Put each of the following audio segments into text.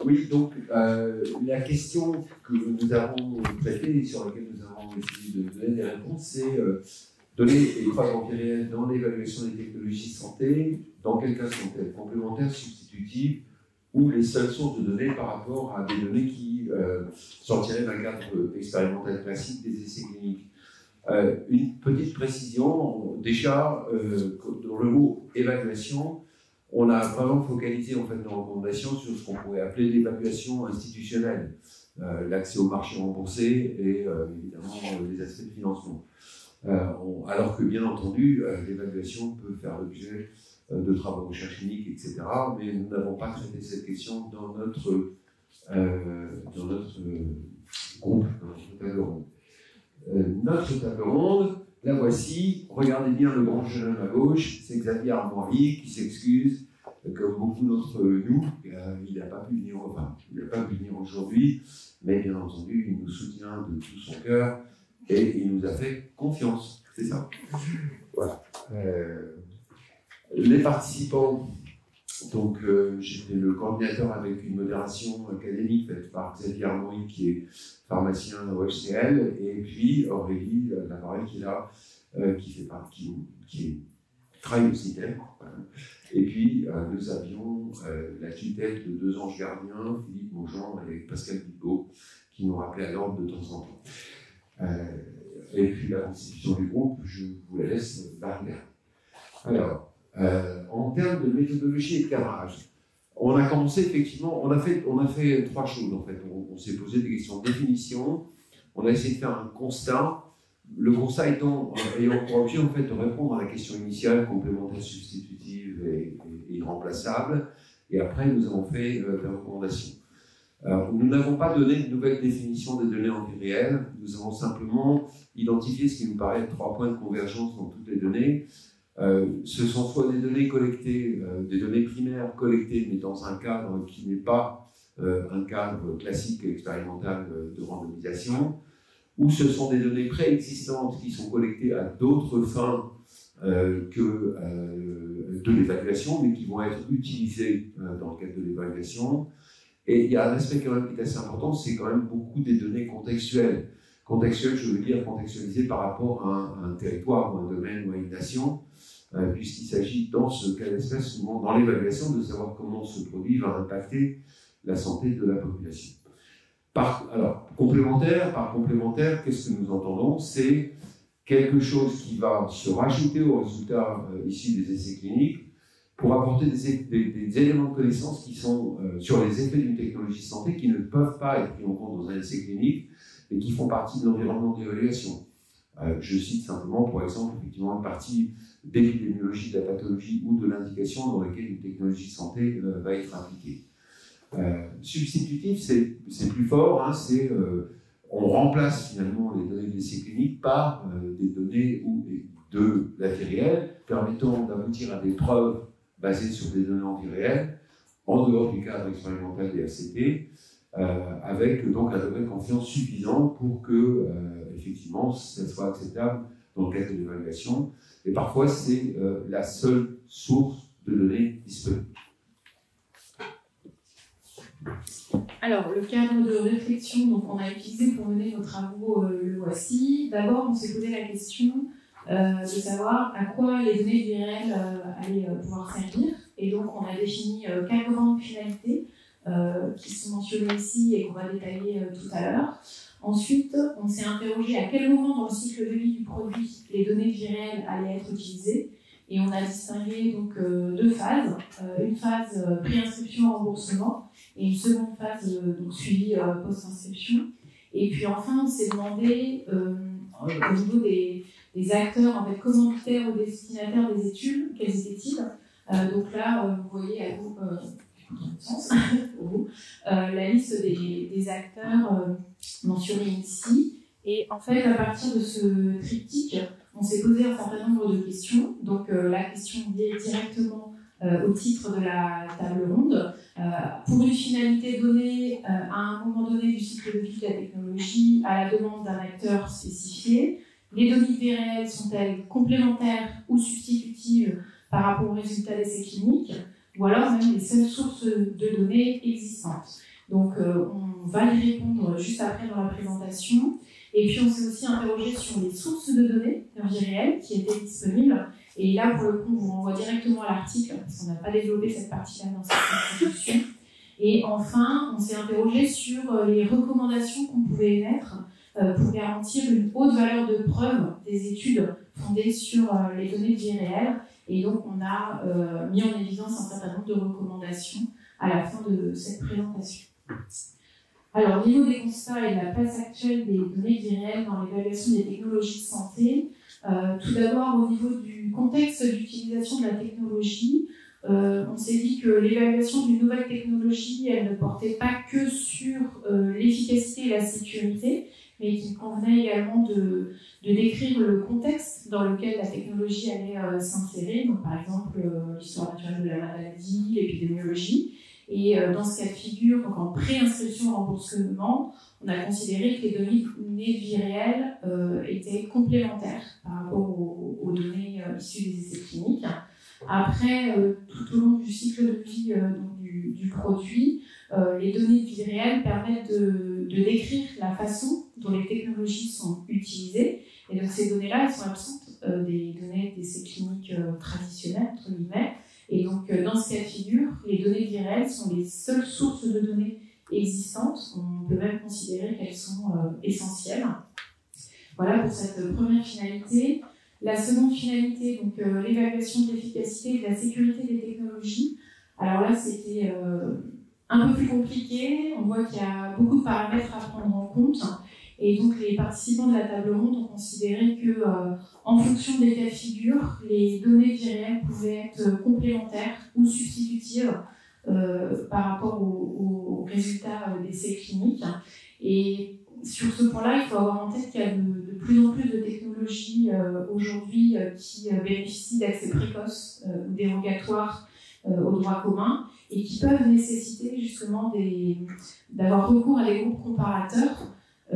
Oui, donc la question que nous avons traitée et sur laquelle nous avons essayé de donner des réponses, c'est donner les preuves en vie réelle dans l'évaluation des technologies de santé. Dans quel cas sont-elles complémentaires, substitutives ou les seules sources de données par rapport à des données qui sortiraient d'un cadre expérimental classique des essais cliniques. Une petite précision, déjà, dans le mot évaluation, on a vraiment focalisé en fait nos recommandations sur ce qu'on pourrait appeler l'évaluation institutionnelle, l'accès au marché remboursé et évidemment les aspects de financement. Alors que bien entendu, l'évaluation peut faire l'objet de travaux de recherche clinique, etc. Mais nous n'avons pas traité cette question dans notre groupe, dans notre table ronde. Notre table ronde, la voici. Regardez bien le grand jeune homme à gauche, c'est Xavier Armoiri qui s'excuse, comme beaucoup d'entre nous. Il n'a pas pu venir aujourd'hui, mais bien entendu, il nous soutient de tout son cœur et il nous a fait confiance. C'est ça. Voilà. Les participants, donc j'étais le coordinateur avec une modération académique faite par Xavier Armoiri, qui est pharmacien au HCL, et puis Aurélie Lavarelle qui est là, qui travaille au CITEM. Voilà. Et puis nous avions la tutelle de deux anges gardiens, Philippe Maujean et Pascal Picot, qui nous rappelaient à l'ordre de temps en temps. Et puis la constitution du groupe, je vous la laisse la regarder. Alors, en termes de méthodologie et de cadrage, on a commencé effectivement, on a fait trois choses en fait. On s'est posé des questions de définition, on a essayé de faire un constat. Le constat ayant pour objet en fait de répondre à la question initiale, complémentaire, substitutive et irremplaçable. Et après, nous avons fait des recommandations. Alors, nous n'avons pas donné de nouvelle définition des données en vie réelle. Nous avons simplement identifié ce qui nous paraît être 3 points de convergence dans toutes les données. Ce sont soit des données collectées, des données primaires collectées, mais dans un cadre qui n'est pas un cadre classique expérimental de randomisation, ou ce sont des données préexistantes qui sont collectées à d'autres fins que de l'évaluation, mais qui vont être utilisées dans le cadre de l'évaluation. Et il y a un aspect quand même qui est assez important, c'est quand même beaucoup des données contextuelles. Contextuelles, je veux dire contextualisées par rapport à un territoire, ou un domaine, ou à une nation, puisqu'il s'agit dans ce cas d'espèce, souvent dans l'évaluation, de savoir comment ce produit va impacter la santé de la population. Alors, par complémentaire, qu'est-ce que nous entendons? C'est quelque chose qui va se rajouter aux résultats issus des essais cliniques pour apporter des éléments de connaissance qui sont sur les effets d'une technologie de santé qui ne peuvent pas être pris en compte dans un essai clinique et qui font partie de l'environnement d'évaluation. Je cite simplement, pour exemple, effectivement, une partie d'épidémiologie de la pathologie ou de l'indication dans laquelle une technologie de santé va être appliquée. Substitutif, c'est plus fort, hein, on remplace finalement les données d'essais cliniques par des données de la vie réelle, permettant d'aboutir à des preuves basées sur des données en vie réelle, en dehors du cadre expérimental des RCT, avec donc un degré de confiance suffisant pour que, effectivement, ça soit acceptable dans le cadre de l'évaluation. Et parfois, c'est la seule source de données disponible. Alors, le cadre de réflexion qu'on a utilisé pour mener nos travaux, le voici. D'abord, on s'est posé la question de savoir à quoi les données vie réelle allaient pouvoir servir. Et donc, on a défini 4 grandes finalités qui sont mentionnées ici et qu'on va détailler tout à l'heure. Ensuite, on s'est interrogé à quel moment dans le cycle de vie du produit les données vie réelle allaient être utilisées. Et on a distingué donc 2 phases. Une phase pré-inscription-remboursement et une seconde phase donc suivi post-inscription. Et puis enfin, on s'est demandé au niveau des acteurs en fait, commanditaires ou destinataires des études, quels étaient-ils. Donc là, vous voyez à vous, la liste des acteurs mentionnés ici. Et en fait, à partir de ce triptyque, on s'est posé un certain nombre de questions. Donc la question liée directement au titre de la table ronde. Pour une finalité donnée à un moment donné du cycle de vie de la technologie, à la demande d'un acteur spécifié, les données vie réelles sont-elles complémentaires ou substitutives par rapport aux résultats d'essais cliniques, ou alors même les seules sources de données existantes. Donc, on va y répondre juste après dans la présentation. Et puis, on s'est aussi interrogé sur les sources de données en vie réelle qui étaient disponibles. Et là, pour le coup, on vous renvoie directement à l'article, parce qu'on n'a pas développé cette partie-là dans cette introduction. Et enfin, on s'est interrogé sur les recommandations qu'on pouvait émettre pour garantir une haute valeur de preuve des études fondées sur les données de vie réelle. Et donc, on a mis en évidence un certain nombre de recommandations à la fin de cette présentation. Alors, au niveau des constats et de la place actuelle des données de vie réelle dans l'évaluation des technologies de santé, tout d'abord, au niveau du contexte d'utilisation de la technologie, on s'est dit que l'évaluation d'une nouvelle technologie, elle ne portait pas que sur l'efficacité et la sécurité, mais qu'il convenait également de décrire le contexte dans lequel la technologie allait s'insérer, donc par exemple l'histoire naturelle de la maladie, l'épidémiologie. Et dans ce cas de figure, donc en préinscription au remboursement, on a considéré que les données de vie réelle étaient complémentaires par rapport aux données issues des essais cliniques. Après, tout au long du cycle de vie du produit, les données de vie réelle permettent de décrire la façon dont les technologies sont utilisées. Et donc ces données-là, elles sont absentes des données d'essais cliniques traditionnelles, entre guillemets. Et donc dans ce cas de figure, les données de vie réelle sont les seules sources de données existantes. On peut même considérer qu'elles sont essentielles. Voilà pour cette première finalité. La seconde finalité, donc l'évaluation de l'efficacité et de la sécurité des technologies. Alors là, c'était un peu plus compliqué. On voit qu'il y a beaucoup de paramètres à prendre en compte. Et donc, les participants de la table ronde ont considéré que, en fonction des cas de figure, les données de vie réelle pouvaient être complémentaires ou substitutives par rapport aux résultats d'essais cliniques. Et sur ce point-là, il faut avoir en tête qu'il y a de plus en plus de technologies aujourd'hui qui bénéficient d'accès précoce ou dérogatoire au droit commun et qui peuvent nécessiter justement d'avoir recours à des groupes comparateurs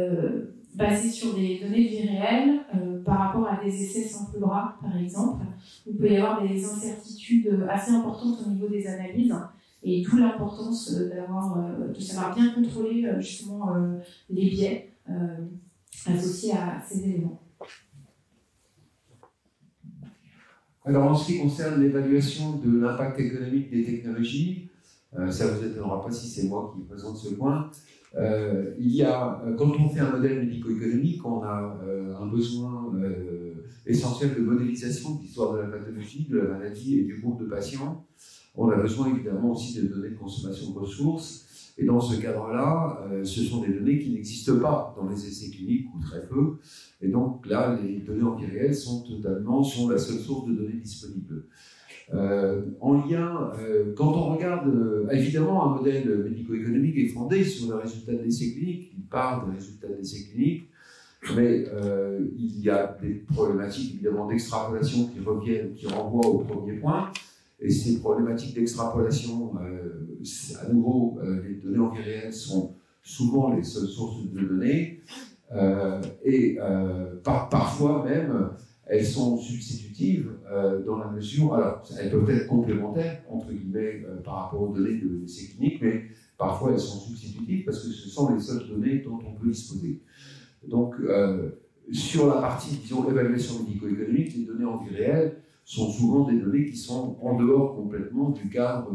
basés sur des données de vie réelle par rapport à des essais simple bras, par exemple. Il peut y avoir des incertitudes assez importantes au niveau des analyses et d'où l'importance de savoir bien contrôler justement les biais associés à ces éléments. Alors, en ce qui concerne l'évaluation de l'impact économique des technologies, ça ne vous étonnera pas si c'est moi qui présente ce point. Il y a, quand on fait un modèle médico-économique, on a un besoin essentiel de modélisation de l'histoire de la pathologie, de la maladie et du groupe de patients. On a besoin évidemment aussi de données de consommation de ressources. Et dans ce cadre-là, ce sont des données qui n'existent pas dans les essais cliniques ou très peu. Et donc là, les données en vie réelle sont la seule source de données disponibles. En lien, quand on regarde, évidemment, un modèle médico-économique est fondé sur le résultat d'essais cliniques, il part des résultats d'essais cliniques, mais il y a des problématiques évidemment d'extrapolation qui renvoient au premier point, et ces problématiques d'extrapolation, à nouveau, les données en vie réelle sont souvent les seules sources de données, et parfois même, elles sont substitutives dans la mesure, alors elles peuvent être complémentaires, entre guillemets, par rapport aux données de l'essai clinique, mais parfois elles sont substitutives parce que ce sont les seules données dont on peut disposer. Donc, sur la partie, disons, évaluation médico-économique, les données en vie réelle sont souvent des données qui sont en dehors complètement du cadre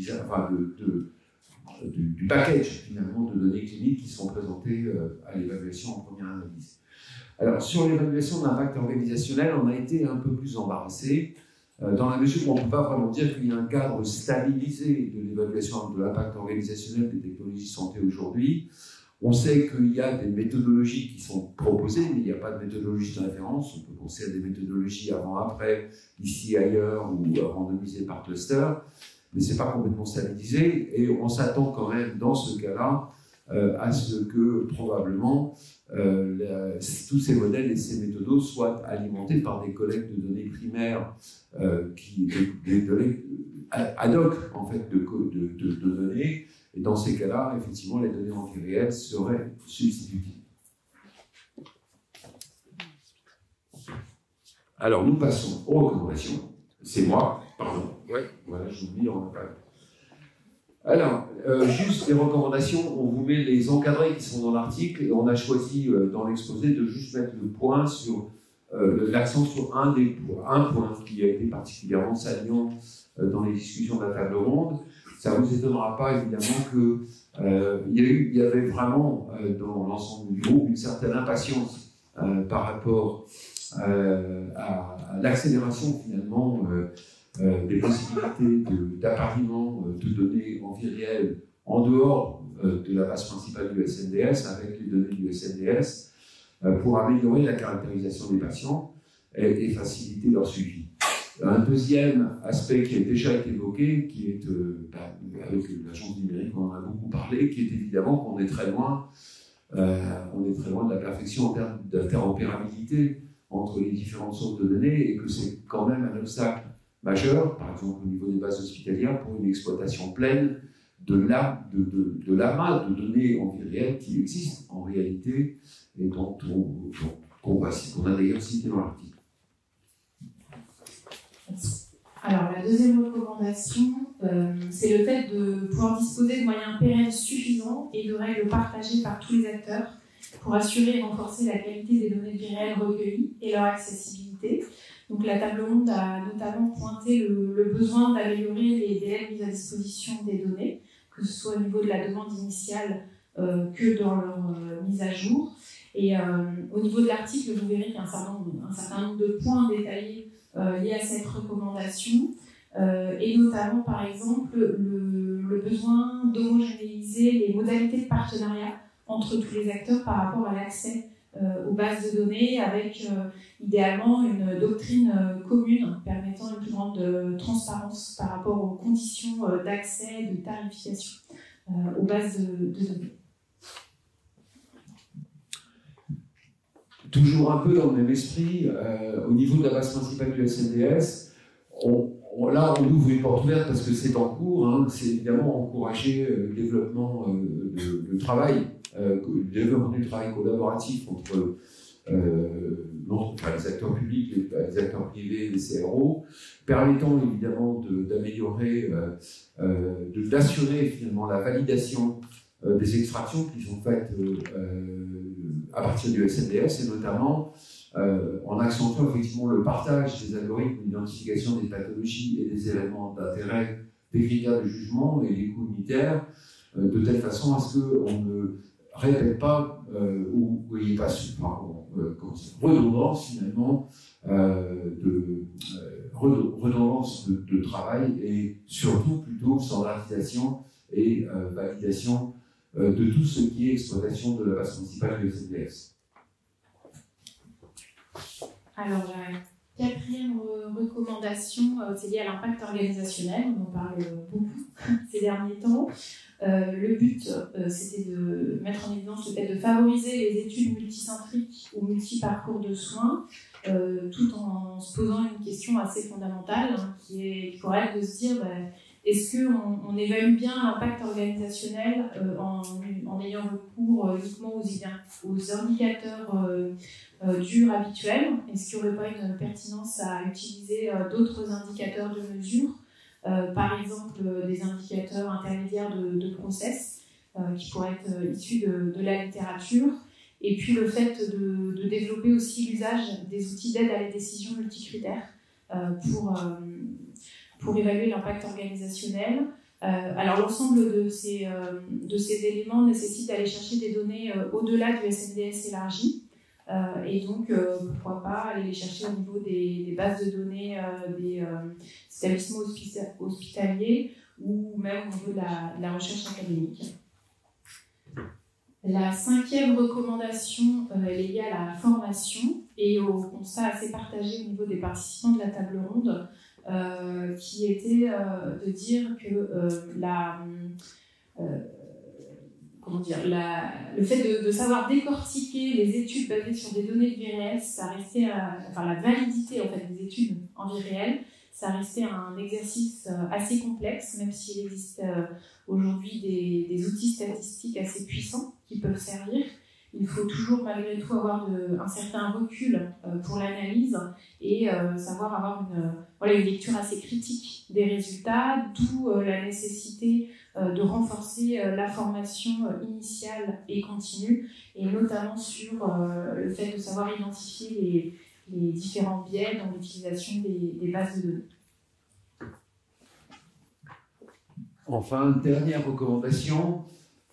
du package, finalement, de données cliniques qui sont présentées à l'évaluation en première analyse. Alors, sur l'évaluation de l'impact organisationnel, on a été un peu plus embarrassé, dans la mesure où on ne peut pas vraiment dire qu'il y a un cadre stabilisé de l'évaluation de l'impact organisationnel des technologies de santé aujourd'hui. On sait qu'il y a des méthodologies qui sont proposées, mais il n'y a pas de méthodologie de référence. On peut penser à des méthodologies avant-après, ici, ailleurs, ou randomisées par cluster, mais ce n'est pas complètement stabilisé, et on s'attend quand même, dans ce cas-là, à ce que, probablement, tous ces modèles et ces méthodos soient alimentés par des collectes de données primaires, des données ad hoc, en fait, de données. Et dans ces cas-là, effectivement, les données en vie réelle seraient substitutives. Alors, nous passons aux recommandations. C'est moi, pardon. Ouais, voilà, j'oublie, on n'a pas. Alors, juste les recommandations, on vous met les encadrés qui sont dans l'article et on a choisi dans l'exposé de juste mettre le point sur l'accent sur un point qui a été particulièrement saillant dans les discussions de la table ronde. Ça ne vous étonnera pas évidemment que il y avait vraiment dans l'ensemble du groupe une certaine impatience par rapport à l'accélération finalement des possibilités d'appariement de données en vie réelle en dehors de la base principale du SNDS avec les données du SNDS pour améliorer la caractérisation des patients et faciliter leur suivi. Un deuxième aspect qui a déjà été évoqué, qui est avec l'agence numérique, on en a beaucoup parlé, qui est évidemment qu'on est très loin, de la perfection en termes d'interopérabilité entre les différentes sources de données et que c'est quand même un obstacle majeur, par exemple au niveau des bases hospitalières, pour une exploitation pleine de l'amas de données en vie réelle qui existent en réalité et qu'on a d'ailleurs cité dans l'article. Alors, la deuxième recommandation, c'est le fait de pouvoir disposer de moyens pérennes suffisants et de règles partagées par tous les acteurs pour assurer et renforcer la qualité des données de vie réelle recueillies et leur accessibilité. Donc, la table ronde a notamment pointé le besoin d'améliorer les délais de mise à disposition des données, que ce soit au niveau de la demande initiale que dans leur mise à jour. Et au niveau de l'article, vous verrez qu'il y a un certain nombre de points détaillés liés à cette recommandation, et notamment, par exemple, le besoin d'homogénéiser les modalités de partenariat entre tous les acteurs par rapport à l'accès aux bases de données, avec idéalement une doctrine commune permettant une plus grande transparence par rapport aux conditions d'accès et de tarification aux bases de données. Toujours un peu dans le même esprit, au niveau de la base principale du SNDS, là on ouvre une porte ouverte parce que c'est en cours, hein, c'est évidemment encourager le développement du travail collaboratif entre les acteurs publics, les acteurs privés, les CRO, permettant évidemment d'améliorer, d'assurer finalement la validation des extractions qui sont faites à partir du SNDS et notamment en accentuant effectivement le partage des algorithmes d'identification des pathologies et des éléments d'intérêt, des critères de jugement et des coûts unitaires, de telle façon à ce qu'on ne répète pas ou il n'y ait pas redondance finalement redondance de travail et surtout plutôt standardisation et validation de tout ce qui est exploitation de la base principale du SNDS. Alors, la quatrième recommandation, c'est lié à l'impact organisationnel. On en parle beaucoup ces derniers temps. Le but, c'était de mettre en évidence le fait de favoriser les études multicentriques ou multi-parcours de soins, tout en se posant une question assez fondamentale, hein, qui pourrait être de se dire est-ce qu'on évalue bien l'impact organisationnel en ayant recours uniquement aux indicateurs durs habituels? Est-ce qu'il n'y aurait pas une pertinence à utiliser d'autres indicateurs de mesure, par exemple des indicateurs intermédiaires de process qui pourraient être issus de la littérature, et puis le fait de développer aussi l'usage des outils d'aide à la décision multicritères pour évaluer l'impact organisationnel. Alors l'ensemble de ces éléments nécessite d'aller chercher des données au-delà du SNDS élargi, et donc pourquoi pas aller les chercher au niveau des bases de données des établissements hospitaliers ou même au niveau de la recherche académique. La cinquième recommandation est liée à la formation et au constat assez partagé au niveau des participants de la table ronde, qui était de dire que le fait de savoir décortiquer les études basées sur des données de vie réelle, ça restait la validité en fait, des études en vie réelle, ça restait un exercice assez complexe, même s'il existe aujourd'hui des outils statistiques assez puissants qui peuvent servir. il faut toujours malgré tout avoir un certain recul pour l'analyse et savoir avoir une lecture assez critique des résultats, d'où la nécessité de renforcer la formation initiale et continue, et notamment sur le fait de savoir identifier les différents biais dans l'utilisation des bases de données. Enfin, dernière recommandation,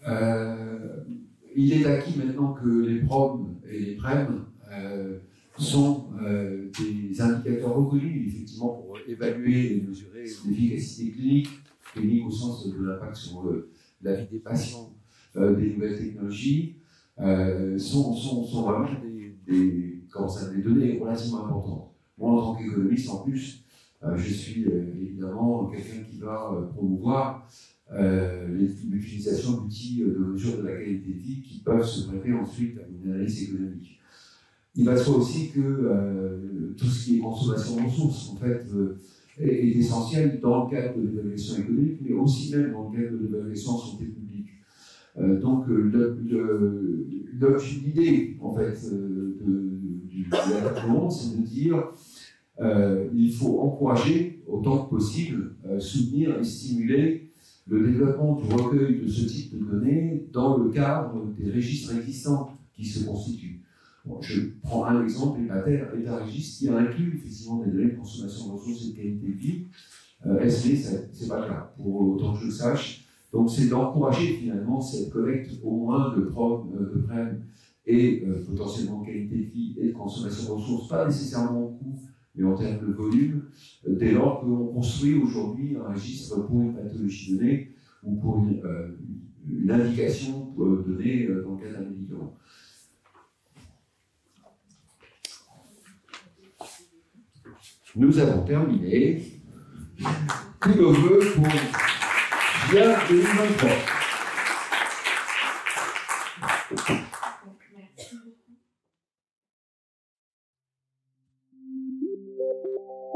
il est acquis maintenant que les PROM et les PREM sont des indicateurs reconnus, effectivement, pour évaluer et mesurer l'efficacité clinique au sens de l'impact sur la vie des patients, des nouvelles technologies, sont vraiment des données relativement importantes. Moi, en tant qu'économiste, en plus, je suis évidemment quelqu'un qui va promouvoir l'utilisation d'outils de mesure de la qualité de vie qui peuvent se prêter ensuite à une analyse économique. Il va de soi aussi que tout ce qui est consommation de ressources, en fait, est essentiel dans le cadre de l'évaluation économique, mais aussi même dans le cadre de l'évaluation en santé publique. Donc, l'idée, en fait, de la table, c'est de dire il faut encourager, autant que possible, soutenir et stimuler le développement du recueil de ce type de données dans le cadre des registres existants qui se constituent. Bon, je prends un exemple, l'État-Registre, qui inclut effectivement des données de consommation de ressources et de qualité de vie. SV, c'est pas le cas, pour autant que je le sache. Donc c'est d'encourager finalement cette collecte au moins de PROM, de PREM et potentiellement de qualité de vie et de consommation de ressources, pas nécessairement en coût, mais en termes de volume, dès lors qu'on construit aujourd'hui un registre pour une pathologie donnée ou pour une indication donnée dans le cas d'un médicament. Nous avons terminé. Tous nos vœux pour bien 2023. Merci beaucoup.